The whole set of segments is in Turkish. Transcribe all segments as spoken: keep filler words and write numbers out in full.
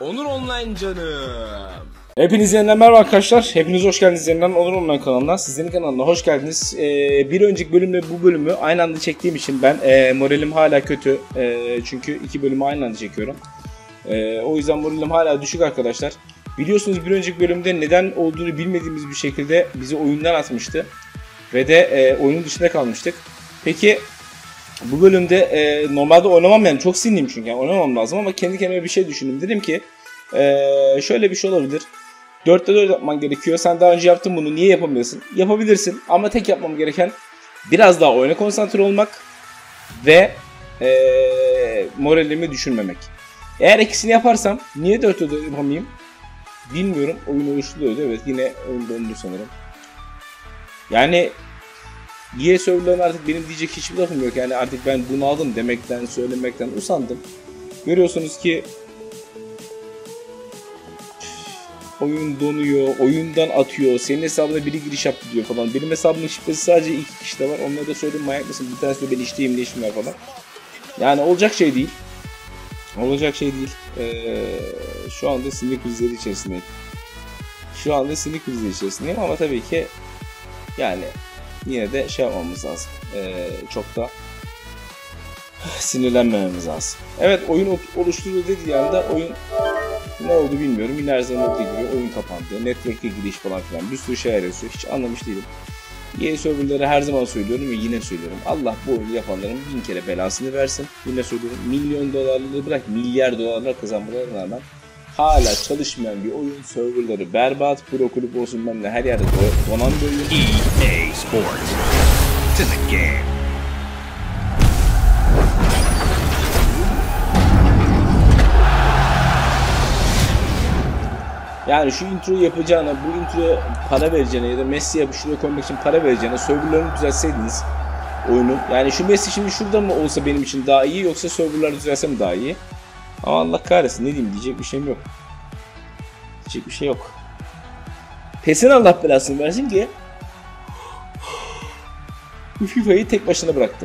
Onur Online canım. Hepinize yeniden merhaba arkadaşlar. Hepiniz hoş geldiniz yeniden Onur Online kanalına. Sizlerin kanalına hoş geldiniz. Ee, bir önceki bölümle bu bölümü aynı anda çektiğim için ben e, moralim hala kötü. E, çünkü iki bölümü aynı anda çekiyorum. E, o yüzden moralim hala düşük arkadaşlar. Biliyorsunuz bir önceki bölümde neden olduğunu bilmediğimiz bir şekilde bizi oyundan atmıştı. Ve de e, oyunun dışında kalmıştık. Peki bu bölümde e, normalde oynamam, yani çok sinirliyim çünkü yani oynamam lazım, ama kendi kendime bir şey düşündüm. Dedim ki e, şöyle bir şey olabilir. dörtte dört yapman gerekiyor. Sen daha önce yaptın bunu, niye yapamıyorsun? Yapabilirsin ama tek yapmam gereken biraz daha oyuna konsantre olmak ve e, moralimi düşürmemek. Eğer ikisini yaparsam niye dörtte dört yapamayayım? Bilmiyorum. Oyun oluşturuyordu. Evet, yine oyun dondu sanırım. Yani E A serverların artık benim diyecek hiçbir lafım yok. Yani artık ben bunu aldım demekten, söylemekten usandım. Görüyorsunuz ki oyun donuyor, oyundan atıyor, senin hesabına biri giriş yaptı diyor falan. Benim hesabımın şifresi sadece iki kişide var. Onlara da söyledim, manyak mısın? Bir tanesi de ben işteyim, ne işim var falan. Yani olacak şey değil. Olacak şey değil. Ee, şu anda sinir krizleri içerisindeyim. Şu anda sinir krizleri içerisindeyim ama tabii ki yani yine de şey yapmamız lazım. Ee, çok da sinirlenmememiz lazım. Evet, oyun oluşturuldu dediği anda oyun ne oldu bilmiyorum. Yine her zaman olduğu gibi oyun kapandı. Network'e giriş falan filan bir sürü şeyler yazıyor. Hiç anlamış değilim. E A serverları her zaman söylüyorum ve yine söylüyorum. Allah bu oyunu yapanların bin kere belasını versin. Yine söylüyorum. Milyon dolarları bırak milyar dolarlar kazanmalarına rağmen hala çalışmayan bir oyun, serverları berbat, pro kulüp olsun benimle her yerde donan bir oyun. E A Sports. It's in the game. Yani şu introyu yapacağına, bu introya para vereceğine ya da Messi'ye şuraya koymak için para vereceğine serverlarını düzeltseydiniz oyunun. Yani şu Messi şimdi şurada mı olsa benim için daha iyi, yoksa serverları düzelse mi daha iyi? Ama Allah kahretsin, ne diyeyim, diyecek bir şeyim yok. Diyecek bir şey yok. PES'in Allah belasını versin ki bu FIFA'yı tek başına bıraktı.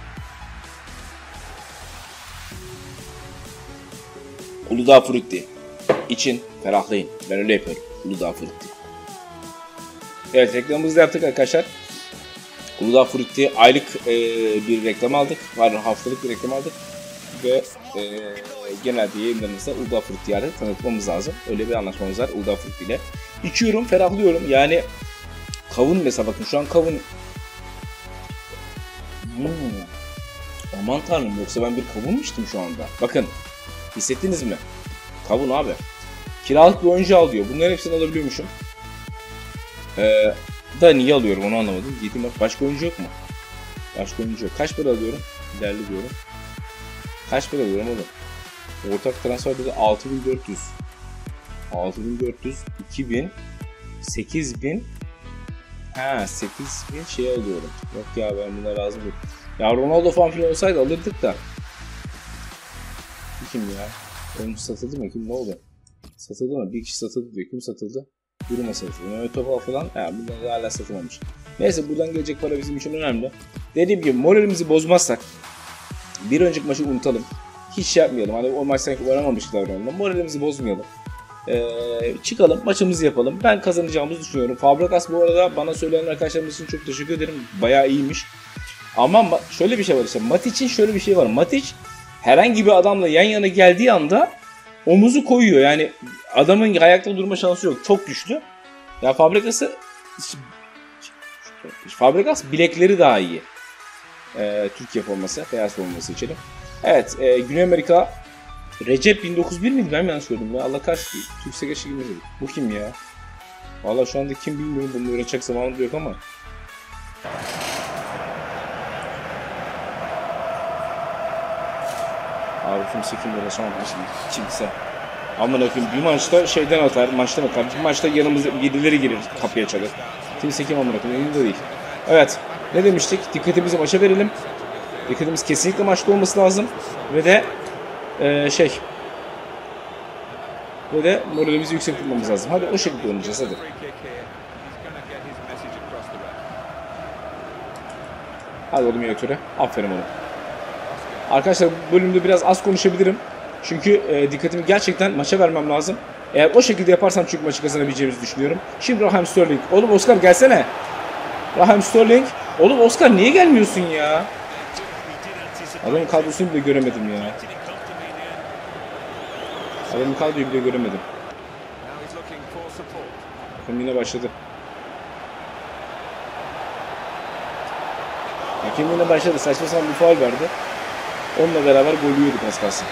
Uludağ Frutti için ferahlayın. Ben öyle yapıyorum. Uludağ Frutti. Evet, reklamımızı da yaptık arkadaşlar. Uludağ Frutti aylık e, bir reklam aldık. Var haftalık bir reklam aldık. Ve e, genelde yayınlarımızda Uludağ Frutti'yi tanıtmamız lazım. Öyle bir anlaşmamız var Uludağ Frutti ile. İçiyorum, ferahlıyorum. Yani kavun mesela, bakın şu an kavun. Hmm. Aman tanrım, yoksa ben bir kavun mu içtim şu anda? Bakın, hissettiniz mi? Kavun abi. Kiralık bir oyuncu al diyor. Bunların hepsini alabiliyormuşum. Ee, da niye alıyorum onu anlamadım. Gideyim bak, başka oyuncu yok mu? Başka oyuncu yok. Kaç para alıyorum? İlerli diyorum. Kaç para alıyorum oğlum? Ortak transfer dedi altı bin dört yüz. altı bin dört yüz, iki bin, sekiz bin. Ha, sekiz bin şey alıyorum. Yok ya, ben buna razı değilim. Ya Ronaldo falan filan olsaydı alırdık da. Kim ya? Oyuncu satıldı mı? Kim, ne oldu? Satıldı mı? Bir kişi satıldı diyor. Kim satıldı? Duruma satıldı. Mehmet Topal falan. Ya bunlar hala satılmamış. Neyse, buradan gelecek para bizim için önemli. Dediğim gibi moralimizi bozmazsak bir önceki maçı unutalım. Hiç şey yapmayalım. Hani o maç sanki oynamamıştık davranalım. Moralimizi bozmayalım. Ee, çıkalım, maçımızı yapalım. Ben kazanacağımızı düşünüyorum. Fabregas bu arada bana söyleyen arkadaşlarımız için çok teşekkür ederim. Bayağı iyiymiş. Ama şöyle bir şey var işte. Matic'in şöyle bir şey var. Matic herhangi bir adamla yan yana geldiği anda omuzu koyuyor. Yani adamın ayakta durma şansı yok. Çok güçlü. Ya Fabregas'ı Fabregas bilekleri daha iyi. Ee, Türkiye forması, beyaz forması içelim. Evet, e, Güney Amerika Recep bin dokuz yüz bir miydi? Ben mi yanlış gördüm ya? Allah kahretsin. Türkse geçti gibi. Bu kim ya? Vallahi şu anda kim bilmiyorum. Bunu öğrenecek zamanım yok ama. Abi kimse kim uğraşamam şimdi. Kimse. Amına koyayım, bir maçta şeyden atar, maçtan atar. Bir maçta yanımıza birileri girir, kapıya çalır. Kimse kim amına koyayım, elinde değil. Evet, ne demiştik? Dikkatimizi maça verelim. Dikkatimiz kesinlikle maçta olması lazım. Ve de ee, şey ve de moralimizi yüksek tutmamız lazım. Hadi o şekilde oynayacağız, hadi. Hadi oğlum, yönetöre. Aferin oğlum. Arkadaşlar, bu bölümde biraz az konuşabilirim. Çünkü e, dikkatimi gerçekten maça vermem lazım. Eğer o şekilde yaparsam çünkü maçı kazanabileceğimizi düşünüyorum. Şimdi Raheem Sterling. Oğlum Oscar gelsene. Raheem Sterling. Oğlum Oscar niye gelmiyorsun ya? Adamın kadrosunu bile göremedim ya. Adamın kadroyu bile göremedim. Bakın yine başladı. Hakem yine başladı. Saçma sapan bir faul verdi. Onunla beraber gol yiyorduk az kalsın.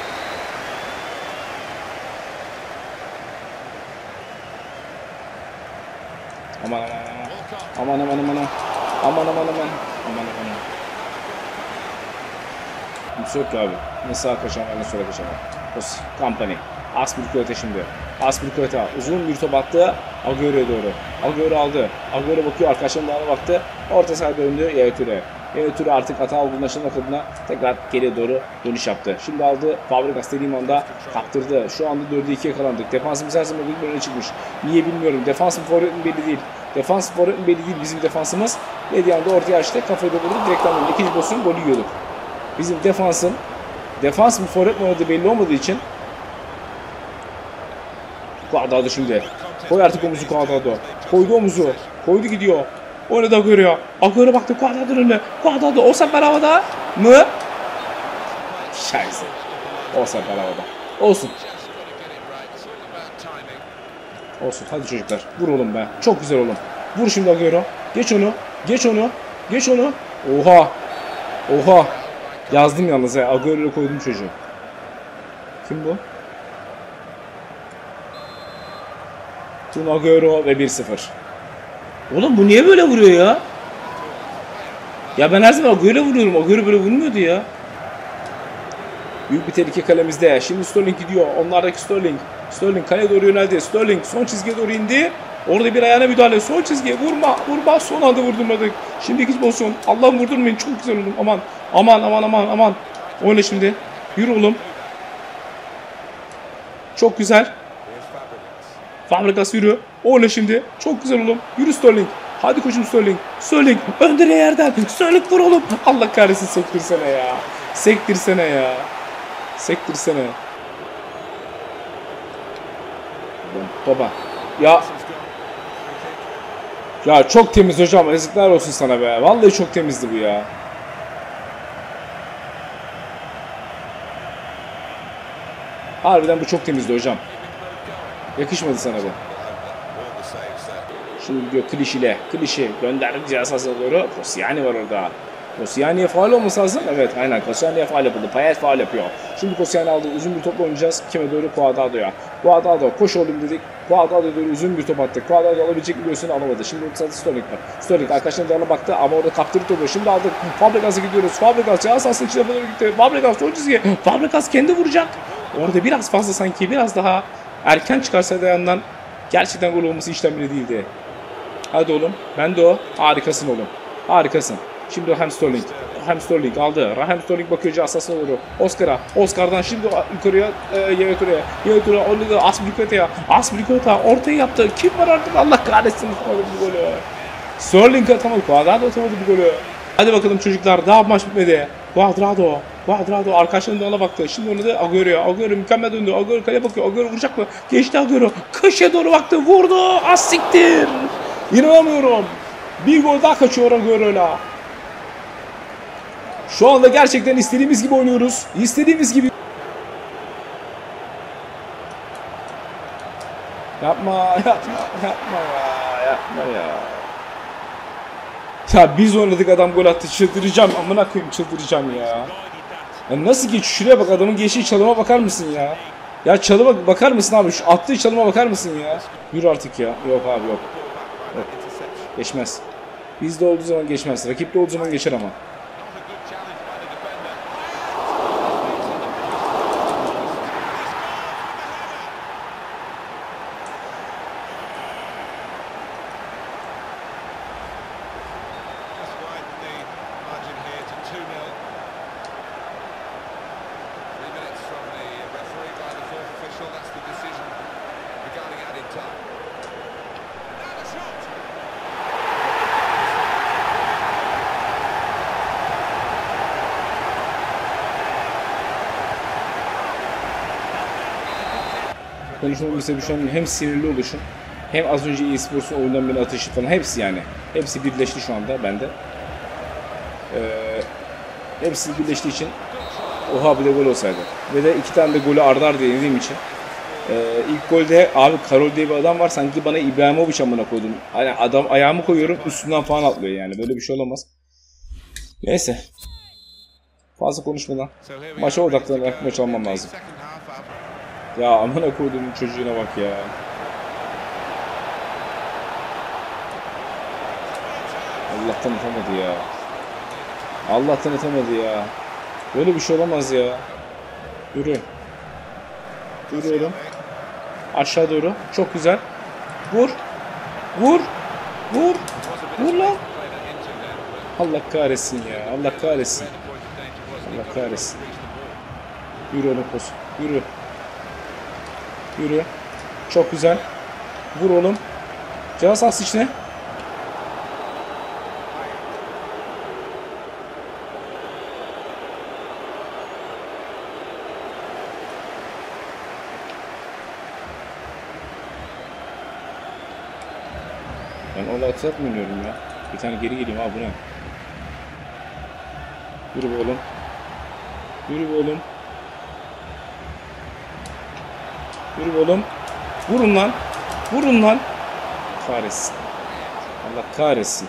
Aman aman aman. Aman aman aman. Aman aman aman. Aman aman. Kimse yok ki abi. Ne sağa kaçan var ne sola kaçan var. Company. Aspilicueta şimdi. Aspilicueta uzun bir top attı. Agüero'ya doğru. Agüero aldı. Agüero bakıyor arkadaşlarının dağına baktı. Orta sahaya döndü. Yaya Toure. Yaya Toure artık hata olduğunu aşılmak adına tekrar geriye doğru dönüş yaptı. Şimdi aldı. Fabregas dediğim anda kaptırdı. Şu anda dörde ikiye yakalandık. Defansımız her zaman bir öne çıkmış. Niye bilmiyorum. Defans mı forvet mi belli değil. Defans forvet mi belli değil bizim defansımız. Dediği anda ortaya açtı. Kafayı da vurdu. Direkten vurdu. İkinci pozisyon golü yiyorduk. Bizim defansın defans mı forvet mi olduğu belli olmadığı için Cuadrado şimdi. Koy artık omuzu Cuadrado. Koydu omuzu. Koydu gidiyor. Oynadı Agüero. Agüero baktı Cuadrado'nun önüne. Cuadrado o sefer havada mı? Şayse. O sefer havada. Olsun. Olsun. Hadi çocuklar. Vur oğlum be. Çok güzel oğlum. Vur şimdi Agüero. Geç onu. Geç onu. Geç onu. Oha. Oha. Yazdım yalnız ya. Agüero'ya koydum çocuğu. Kim bu? Tun Agüero ve bir sıfır. Oğlum bu niye böyle vuruyor ya? Ya ben her zaman Agüero'ya vuruyorum. Agüero böyle vurmuyordu ya. Büyük bir tehlike kalemizde ya. Şimdi Sterling gidiyor. Onlardaki Sterling. Sterling kaleye doğru yöneldi. Sterling son çizgiye doğru indi. Orada bir ayağına müdahale. Son çizgiye vurma. Vurma. Son anda vurdurmadık. Şimdi ikinci pozisyon. Allah'ım vurdurmayın. Çok güzel oğlum. Aman. Aman aman aman aman. Oyna şimdi. Yürü oğlum. Çok güzel. Fabregas yürü. Oyna şimdi. Çok güzel oğlum. Yürü Sterling. Hadi koçum Sterling. Sterling. Öndere yerden. Sterling vur oğlum. Allah kahretsin sektirsene ya. Sektirsene ya. Sektirsene. Baba. Ya. Ya çok temiz hocam. Yazıklar olsun sana be. Vallahi çok temizdi bu ya. Harbiden bu çok temizdi hocam. Yakışmadı sana bu. Şimdi gidiyor Kliş ile. Kliş'i gönderdi cihazına doğru. Koscielny var orada. Koscielny'ye faul olması lazım. Evet aynen Koscielny'ye faul yapıldı. Payet faul yapıyor. Şimdi Koscielny aldı. Uzun bir topla oynayacağız. Kime doğru? Cuadrado'ya. Cuadrado koş oğlum dedik. Cuadrado'ya doğru uzun bir top attık. Cuadrado alabilecek bir göğsünü alamadı. Şimdi orta sahada Sterling var. Sterling arkadaşlarına dağına baktı ama orada kaptırdı topu. Şimdi aldık. Fabregas'a gidiyoruz. Fabregas cihaz sahasının içine doğru gitti. Fabregas son çizgi. Fabregas kendi vuracak. Orada biraz fazla sanki biraz daha erken çıkarsaydı yandan gerçekten gol olması işten bile değildi. Hadi oğlum. Ben de o. Harikasın oğlum. Harikasın. Şimdi Raheem Sterling. Raheem Sterling aldı. Raheem Sterling bakıyor cihazına doğru. Oscar'a. Oscar'dan şimdi yukarıya e, Yaya Toure'ye. Yaya Toure oynadı. Aspilicueta'ya. Aspilicueta ortaya yaptı. Kim var artık? Allah kahretsin. Atamadı bu golü. Sterling atamadı. Cuadrado atamadı bu golü. Hadi bakalım çocuklar. Daha maç bitmedi. Cuadrado. Cuadrado arkadaşlarının da ona baktı. Şimdi oynadı Agüero'ya. Agüero mükemmel döndü. Agüero kaleye bakıyor. Agüero vuracak mı? Geçti Agüero. Köşeye doğru baktı. Vurdu. Az siktir. İnanamıyorum. Bir gol daha kaçıyor Agüero'yla. Şu anda gerçekten istediğimiz gibi oynuyoruz. İstediğimiz gibi. Yapma, yapma, yapma ya. Yapma ya. Ya biz oynadık adam gol attı. Çıldıracağım. Amına koyayım çıldıracağım ya. Ya nasıl geç? Şuraya bak adamın geçtiği çalıma bakar mısın ya? Ya çalıma bakar mısın abi? Şu attığı çalıma bakar mısın ya? Yürü artık ya. Yok abi yok. Yok. Geçmez. Bizde olduğu zaman geçmez. Rakipte olduğu zaman geçer ama. konuşmamın sebebi şu an hem sinirli oluşum hem az önce eSports'un oyundan beni atışı falan hepsi yani. Hepsi birleşti şu anda bende. Ee, hepsi birleştiği için oha bir de gol olsaydı. Ve de iki tane de golü arda arda yenildiğim için. Ee, ilk golde abi Karol diye bir adam var sanki bana İbrahimovic amına koydum. Hani adam ayağımı koyuyorum üstünden falan atlıyor yani. Böyle bir şey olamaz. Neyse. Fazla konuşmadan maça odaklanarak maç almam lazım. Ya amına koyduğum çocuğuna bak ya. Allah'tan atamadı ya. Allah'tan atamadı ya. Böyle bir şey olamaz ya. Yürü. Yürüyorum. Aşağı doğru. Çok güzel. Vur. Vur. Vur. Vur lan. Allah kahretsin ya. Allah kahretsin. Allah kahretsin. Yürü oğlum pos. Yürü. Yürü. Çok güzel. Vur oğlum. Cevaz as içine. Ben orada atak mı oynuyorum ya? Bir tane geri geleyim abi bu ne? Yürü be oğlum. Yürü be oğlum. Yürü be oğlum. Vurun lan. Vurun lan. Kahretsin. Allah kahretsin.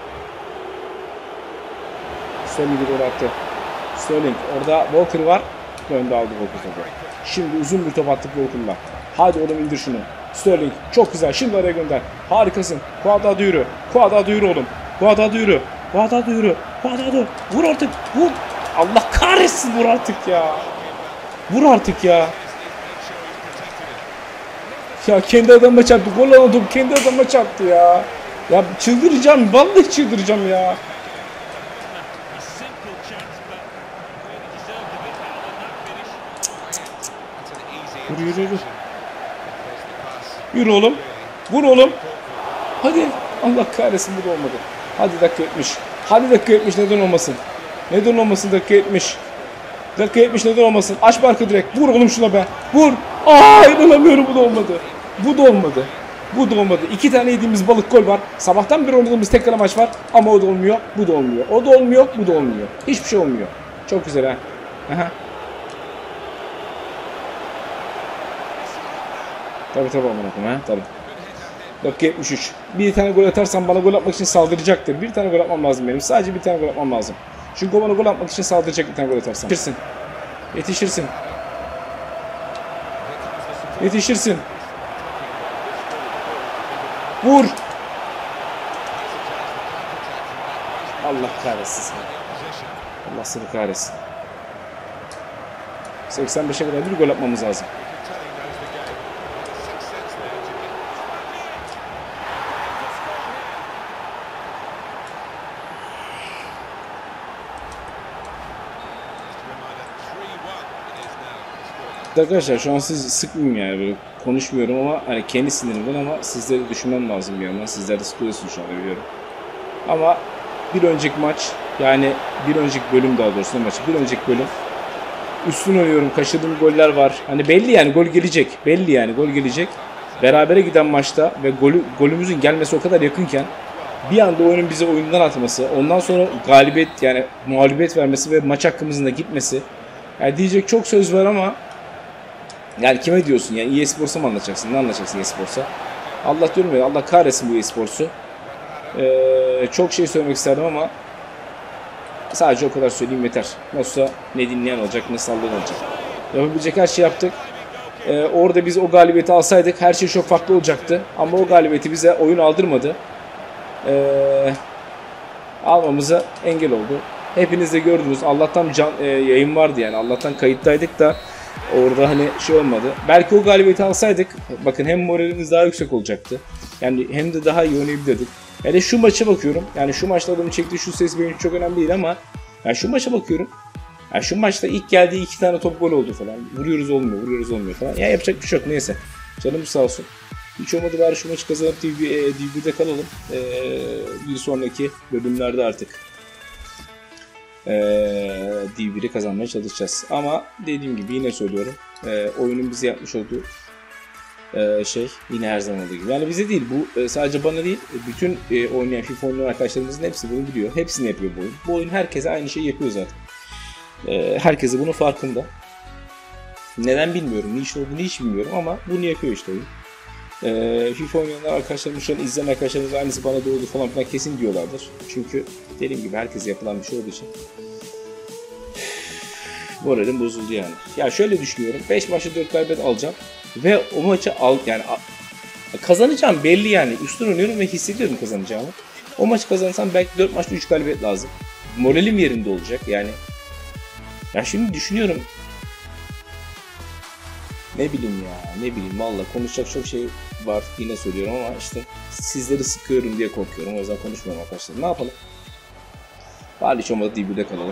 Sterling gol attı. Sterling. Orada Walker var. Önde aldı Walker topu. Şimdi uzun bir top attık Walker'la. Hadi oğlum indir şunu. Sterling. Çok güzel. Şimdi araya gönder. Harikasın. Kuadrado yürü. Kuadrado yürü oğlum. Kuadrado yürü. Kuadrado yürü. Kuadrado. Vur artık. Vur. Allah kahretsin vur artık ya. Vur artık ya. Ya kendi adamıma çarptı. Gol aldım. Kendi adamıma çarptı ya. Ya çıldıracağım. Vallahi çıldıracağım ya. Yürü yürü yürü. Yürü oğlum. Vur oğlum. Hadi. Allah kahretsin bu da olmadı. Hadi dakika yetmiş. Hadi dakika yetmiş neden olmasın. Neden olmasın dakika yetmiş. Dakika yetmiş neden olmasın. Aç barkı direkt. Vur oğlum şuna be. Vur. Aa inanamıyorum bu da olmadı. Bu da olmadı. Bu da olmadı. İki tane yediğimiz balık gol var. Sabahtan beri oynadığımız tekrar maç var. Ama o da olmuyor. Bu da olmuyor. O da olmuyor. Bu da olmuyor. Hiçbir şey olmuyor. Çok güzel ha. Aha. Tabii tabii aman okuma ha. Tabii. Dakika yetmiş üç. Bir tane gol atarsam bana gol atmak için saldıracaktır. Bir tane gol atmam lazım benim. Sadece bir tane gol atmam lazım. Çünkü o bana gol atmak için saldıracak bir tane gol atarsam. Yetişirsin. Yetişirsin. Yetişirsin. Vur. Allah kahretsin. Allah seni kahretsin. seksen beşe kadar bir gol atmamız lazım. Arkadaşlar şu an sizi sıkmayayım yani böyle konuşmuyorum ama hani kendi sinirimden ama sizleri düşünmem lazım bir yandan. Sizler de sıkılıyorsunuz şu anda biliyorum. Ama bir önceki maç yani bir önceki bölüm daha doğrusu maçı bir önceki bölüm üstün oynuyorum, kaçırdığım goller var. Hani belli yani gol gelecek. Belli yani gol gelecek. Berabere giden maçta ve golü, golümüzün gelmesi o kadar yakınken bir anda oyunun bize oyundan atması, ondan sonra galibiyet yani mağlubiyet vermesi ve maç hakkımızın da gitmesi. Yani diyecek çok söz var ama yani kime diyorsun yani eSports'a mı anlatacaksın? Ne anlatacaksın eSports'a? Allah diyorum ya Allah kahretsin bu eSports'u. Ee, çok şey söylemek isterdim ama sadece o kadar söyleyeyim yeter. Nasılsa ne dinleyen olacak ne sallayan olacak. Yapabilecek her şey yaptık. Ee, orada biz o galibiyeti alsaydık her şey çok farklı olacaktı. Ama o galibiyeti bize oyun aldırmadı. Ee, almamıza engel oldu. Hepiniz de gördünüz. Allah'tan can, e, yayın vardı yani. Allah'tan kayıttaydık da orada hani şey olmadı. Belki o galibiyeti alsaydık bakın hem moralimiz daha yüksek olacaktı. Yani hem de daha iyi oynayabilirdik. Yani şu maça bakıyorum. Yani şu maçta adamın çektiği şu ses benim için çok önemli değil ama yani şu maça bakıyorum. Yani şu maçta ilk geldiği iki tane top gol oldu falan. Vuruyoruz olmuyor, vuruyoruz olmuyor falan. Ya yapacak bir şey yok neyse. Canım sağ olsun. Hiç olmadı bari şu maçı kazanıp D V'de kalalım. Ee, bir sonraki bölümlerde artık ee, D V'yi kazanmaya çalışacağız. Ama dediğim gibi yine söylüyorum. E, oyunun bize yapmış olduğu Ee, şey yine her zaman olduğu gibi. Yani bize değil bu e, sadece bana değil bütün e, oynayan FIFA oynayan arkadaşlarımızın hepsi bunu biliyor. Hepsini yapıyor bu oyun. Bu oyun herkese aynı şeyi yapıyor zaten. Ee, herkese bunun farkında. Neden bilmiyorum. Ne iş olduğunu hiç bilmiyorum ama bunu yapıyor işte oyun. Ee, FIFA oynayanlar arkadaşlarımız şu an izleyen arkadaşlarımız aynısı bana da oldu falan filan kesin diyorlardır. Çünkü dediğim gibi herkese yapılan bir şey olduğu için. Moralim bozuldu yani. Ya şöyle düşünüyorum. beş maçta dört galibiyet alacağım. Ve o maçı al yani kazanacağım belli yani. Üstün oynuyorum ve hissediyorum kazanacağımı. O maçı kazanırsam belki dört maçta üç galibiyet lazım. Moralim yerinde olacak yani. Ya şimdi düşünüyorum. Ne bileyim ya ne bileyim valla konuşacak çok şey var yine söylüyorum ama işte sizleri sıkıyorum diye korkuyorum. O yüzden konuşmuyorum arkadaşlar. Ne yapalım? Bari hiç olmadı D B'de kalalım.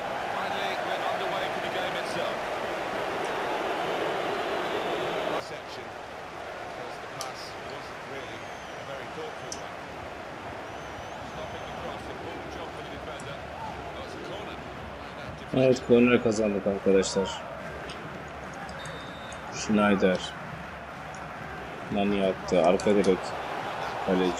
Evet, corner kazandık arkadaşlar. Schneider. Nani attı. Arka direk. Kaleci.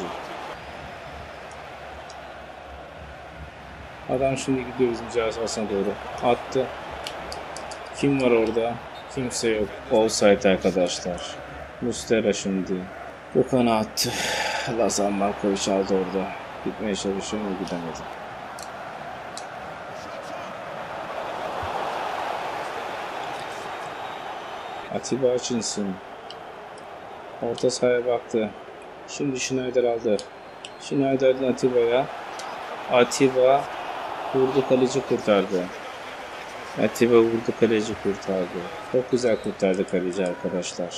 Adam şimdi gidiyor bizim cihaz sahasına doğru. Attı. Kim var orada? Kimse yok. Offside arkadaşlar. Mustera şimdi. Gökhan'a attı. Lazan Markovic aldı orada. Gitmeye çalışıyor mu gidemedi. Atiba Hutchinson. Orta sahaya baktı. Şimdi Schneider aldı. Schneider'den Atiba'ya. Atiba vurdu, kaleci kurtardı. Atiba vurdu, kaleci kurtardı. Çok güzel kurtardı kaleci arkadaşlar.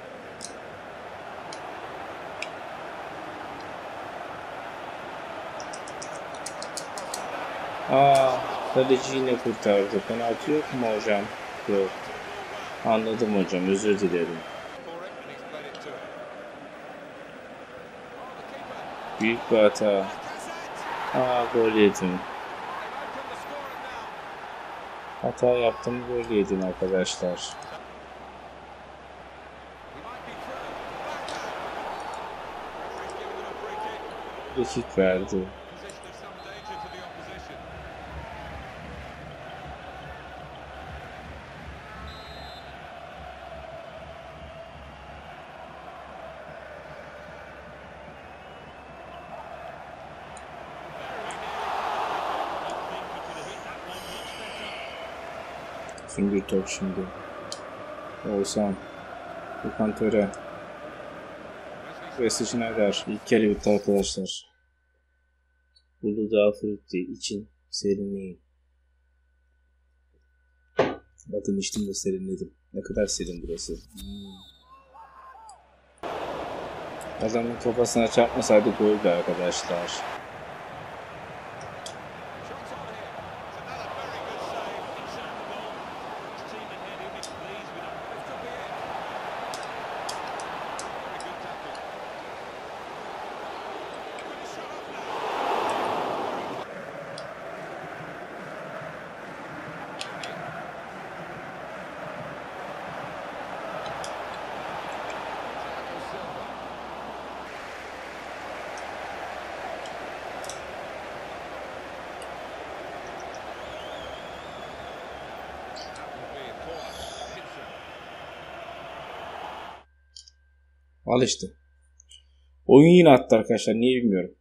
Aa, kaleci yine kurtardı. Penaltı yok mu hocam? Yok. Anladım hocam, özür dilerim. Büyük bir hata. Aa, gol yedim. Hata yaptım, gol yedim arkadaşlar. Dakik verdi. Süngür top şimdi. Oğuzhan. Gökhan Töre. Wesley Schneider. İlk kere bitti arkadaşlar. Uludağ Frutti için serinleyin. Bakın içtim de serinledim. Ne kadar serin burası. Hmm. Adamın kafasına çarpmasaydı goldü arkadaşlar. Al işte. Oyun yine attı arkadaşlar. Niye bilmiyorum.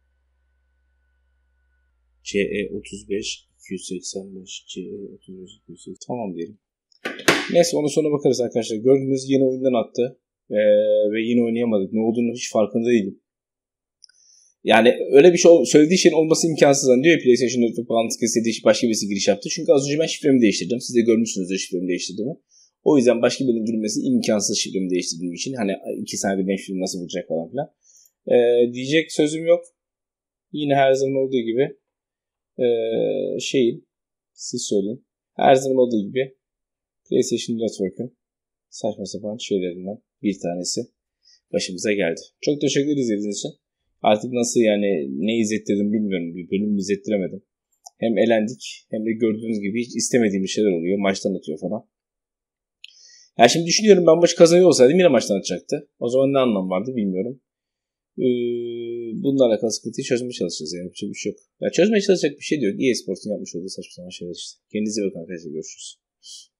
C E otuz beş iki yüz seksen beş C E otuz beş iki yüz seksen tamam diyelim. Neyse onun sonra bakarız arkadaşlar. Gördüğünüz yine oyundan attı. Ee, ve yine oynayamadık. Ne olduğunu hiç farkında değilim. Yani öyle bir şey söylediği şeyin olması imkansız. Hani diyor ya PlayStation dört bağlantısı istediği başka birisi giriş yaptı. Çünkü az önce ben şifremi değiştirdim. Siz de görmüşsünüzdür şifremi değiştirdiğimi. O yüzden başka birinin girmesi imkansız şifremi değiştirdiğim için. Hani iki saniyede ben şifremi nasıl bulacak falan filan. Ee, diyecek sözüm yok. Yine her zaman olduğu gibi ee, şeyin siz söyleyin. Her zaman olduğu gibi PlayStation Network'ün saçma sapan şeylerinden bir tanesi başımıza geldi. Çok teşekkür ederiz izlediğiniz için. Artık nasıl yani ne izlettirdim bilmiyorum. Bir bölüm izlettiremedim. Hem elendik hem de gördüğünüz gibi hiç istemediğim şeyler oluyor. Maçtan atıyor falan. Ya şimdi düşünüyorum, ben maçı kazanıyor olsaydım yine maçtan atacaktı. O zaman ne anlam vardı bilmiyorum. Ee, bununla alakalı sıkıntıyı çözmeye çalışacağız yani. Bir şey yok. Ya çözmeye çalışacak bir şey diyor. E A Sports'un yapmış olduğu saçma sapan şeyler işte. Kendinize bakın arkadaşlar, görüşürüz.